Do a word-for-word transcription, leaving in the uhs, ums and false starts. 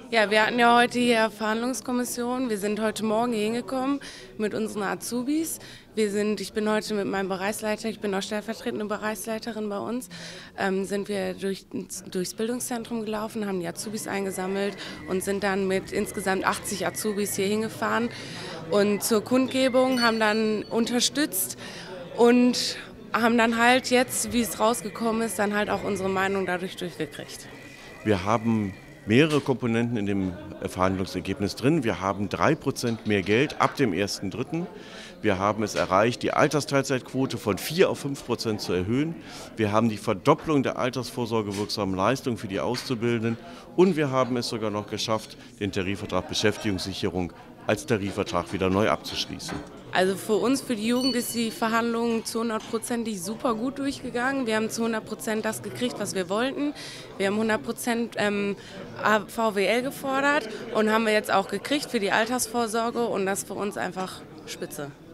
Ja, wir hatten ja heute hier Verhandlungskommission. Wir sind heute Morgen hier hingekommen mit unseren Azubis. Wir sind, ich bin heute mit meinem Bereichsleiter, ich bin auch stellvertretende Bereichsleiterin bei uns, ähm, sind wir durch, durchs Bildungszentrum gelaufen, haben die Azubis eingesammelt und sind dann mit insgesamt achtzig Azubis hier hingefahren und zur Kundgebung haben dann unterstützt und haben dann halt jetzt, wie es rausgekommen ist, dann halt auch unsere Meinung dadurch durchgekriegt. Wir haben mehrere Komponenten in dem Verhandlungsergebnis drin. Wir haben drei Prozent mehr Geld ab dem ersten dritten Wir haben es erreicht, die Altersteilzeitquote von vier auf fünf Prozent zu erhöhen. Wir haben die Verdopplung der altersvorsorgewirksamen Leistung für die Auszubildenden. Und wir haben es sogar noch geschafft, den Tarifvertrag Beschäftigungssicherung als Tarifvertrag wieder neu abzuschließen. Also für uns, für die Jugend, ist die Verhandlung zu hundert Prozent super gut durchgegangen. Wir haben zu hundert Prozent das gekriegt, was wir wollten. Wir haben hundert Prozent ähm, V W L gefordert und haben wir jetzt auch gekriegt für die Altersvorsorge und das ist für uns einfach spitze.